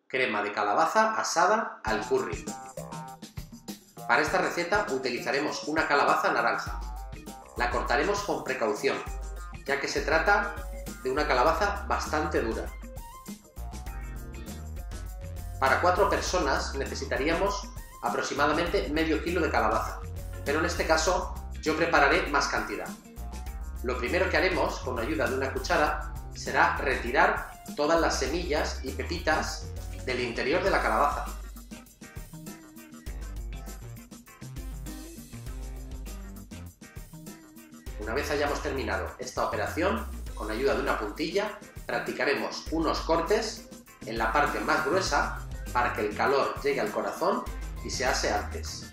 crema de calabaza asada al curry. Para esta receta utilizaremos una calabaza naranja. La cortaremos con precaución, ya que se trata de una calabaza bastante dura. Para 4 personas necesitaríamos aproximadamente medio kilo de calabaza, pero en este caso yo prepararé más cantidad. Lo primero que haremos con la ayuda de una cuchara será retirar todas las semillas y pepitas del interior de la calabaza. Una vez hayamos terminado esta operación, con la ayuda de una puntilla, practicaremos unos cortes en la parte más gruesa para que el calor llegue al corazón y se ase antes.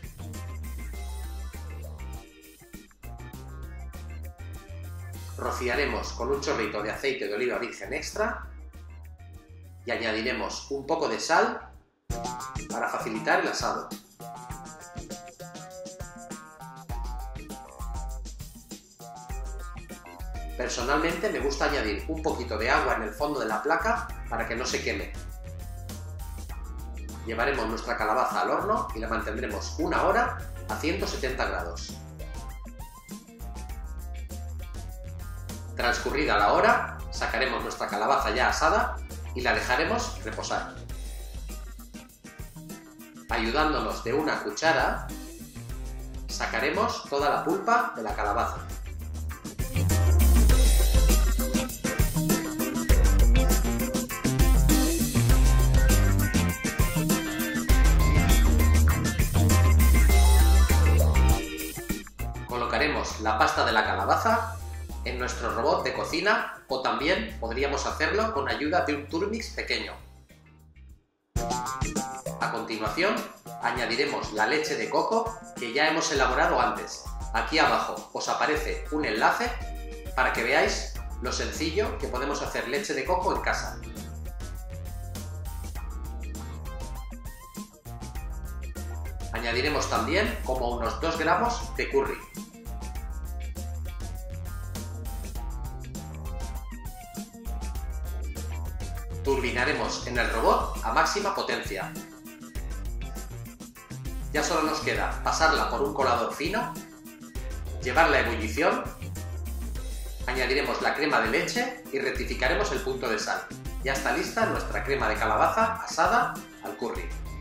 Rociaremos con un chorrito de aceite de oliva virgen extra y añadiremos un poco de sal para facilitar el asado. Personalmente me gusta añadir un poquito de agua en el fondo de la placa para que no se queme. Llevaremos nuestra calabaza al horno y la mantendremos 1 hora a 170 grados. Transcurrida la hora, sacaremos nuestra calabaza ya asada y la dejaremos reposar. Ayudándonos de una cuchara, sacaremos toda la pulpa de la calabaza. Colocaremos la pasta de la calabaza en nuestro robot de cocina o también podríamos hacerlo con ayuda de un Turmix pequeño. A continuación añadiremos la leche de coco que ya hemos elaborado antes. Aquí abajo os aparece un enlace para que veáis lo sencillo que podemos hacer leche de coco en casa. Añadiremos también como unos 2 gramos de curry. Turbinaremos en el robot a máxima potencia. Ya solo nos queda pasarla por un colador fino, llevarla a ebullición, añadiremos la crema de leche y rectificaremos el punto de sal. Ya está lista nuestra crema de calabaza asada al curry.